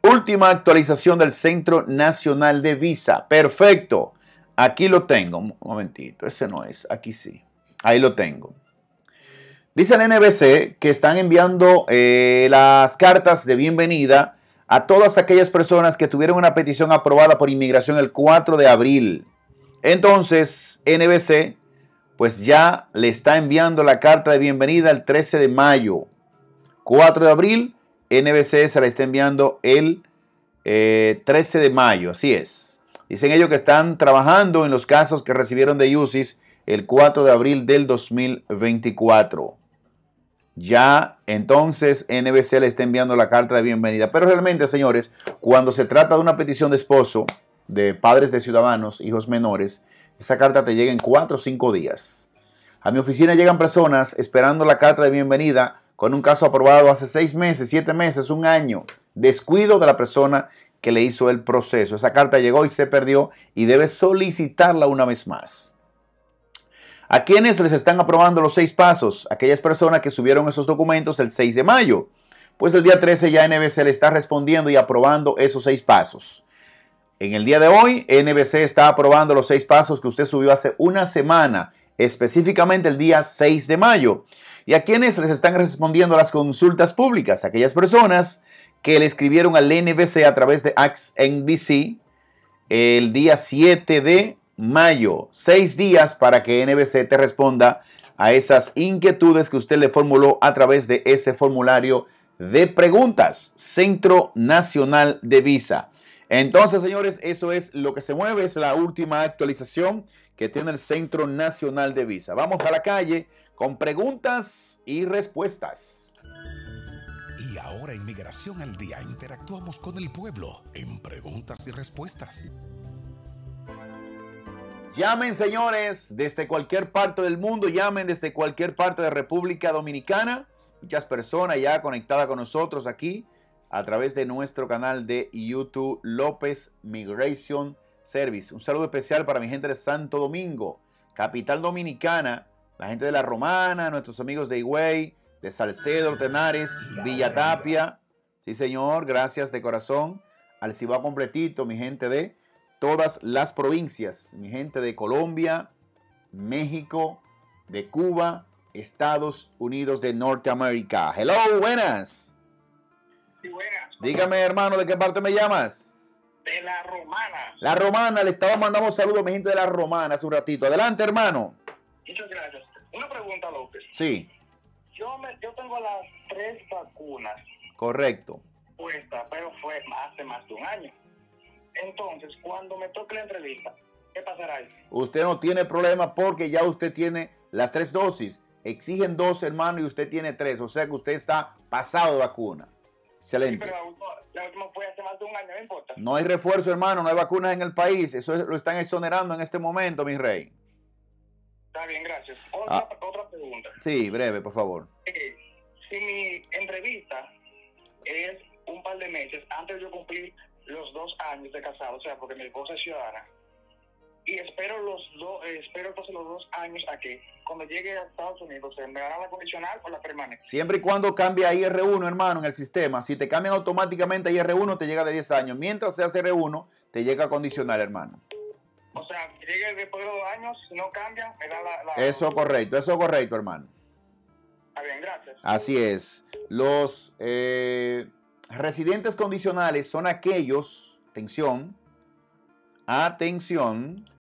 última actualización del Centro Nacional de Visa. Perfecto. Aquí lo tengo. Un momentito. Ese no es. Aquí sí. Ahí lo tengo. Dice el NBC que están enviando las cartas de bienvenida a todas aquellas personas que tuvieron una petición aprobada por inmigración el 4 de abril. Entonces, NBC pues ya le está enviando la carta de bienvenida el 13 de mayo. 4 de abril, NBC se la está enviando el 13 de mayo, así es. Dicen ellos que están trabajando en los casos que recibieron de UCIS el 4 de abril del 2024. Ya entonces NBC le está enviando la carta de bienvenida. Pero realmente, señores, cuando se trata de una petición de esposo, de padres de ciudadanos, hijos menores, esa carta te llega en 4 o 5 días. A mi oficina llegan personas esperando la carta de bienvenida con un caso aprobado hace 6 meses, 7 meses, un año. Descuido de la persona que le hizo el proceso. Esa carta llegó y se perdió y debe solicitarla una vez más. ¿A quiénes les están aprobando los 6 pasos? Aquellas personas que subieron esos documentos el 6 de mayo. Pues el día 13 ya NBC le está respondiendo y aprobando esos 6 pasos. En el día de hoy, NBC está aprobando los 6 pasos que usted subió hace una semana, específicamente el día 6 de mayo. ¿Y a quiénes les están respondiendo las consultas públicas? Aquellas personas que le escribieron al NBC a través de AskNBC el día 7 de mayo. 6 días para que NBC te responda a esas inquietudes que usted le formuló a través de ese formulario de preguntas. Centro Nacional de Visa. Entonces, señores, eso es lo que se mueve. Es la última actualización que tiene el Centro Nacional de Visa. Vamos a la calle con preguntas y respuestas. Y ahora en Migración al Día interactuamos con el pueblo en preguntas y respuestas. Llamen, señores, desde cualquier parte del mundo. Llamen desde cualquier parte de República Dominicana. Muchas personas ya conectadas con nosotros aquí a través de nuestro canal de YouTube López Migration Service. Un saludo especial para mi gente de Santo Domingo, capital dominicana, la gente de La Romana, nuestros amigos de Higüey, de Salcedo, Tenares, Villa Tapia. Sí, señor, gracias de corazón. Al Cibao completito, mi gente de todas las provincias, mi gente de Colombia, México, de Cuba, Estados Unidos de Norteamérica. Hello, buenas. Sí, buenas. Dígame, hermano, ¿de qué parte me llamas? De La Romana. La Romana, le estaba mandando saludos a mi gente de La Romana hace un ratito. Adelante, hermano. Muchas gracias. Una pregunta, López. Sí, Yo tengo las 3 vacunas correcto. puestas, pero fue hace más de un año. Entonces, cuando me toque la entrevista, ¿qué pasará ahí? Usted no tiene problema porque ya usted tiene las 3 dosis. Exigen 2, hermano, y usted tiene 3. O sea que usted está pasado de vacuna. Excelente. Sí, pero la última fue hace más de un año, no importa. No hay refuerzo, hermano, no hay vacunas en el país. Eso lo están exonerando en este momento, mi rey. Está bien, gracias. Otra pregunta. Sí, breve, por favor. Si mi entrevista es un par de meses antes de yo cumplir los 2 años de casado, o sea, porque mi esposa es ciudadana, y espero entonces los 2 años a que cuando llegue a Estados Unidos se me dará la condicional o la permanente. Siempre y cuando cambie a IR1, hermano, en el sistema. Si te cambian automáticamente a IR1, te llega de 10 años. Mientras seas R1, te llega condicional, hermano. O sea, que llegue después de 2 años, si no cambia, me da la... Eso es correcto, hermano. Está bien, gracias. Así es. Los residentes condicionales son aquellos, atención,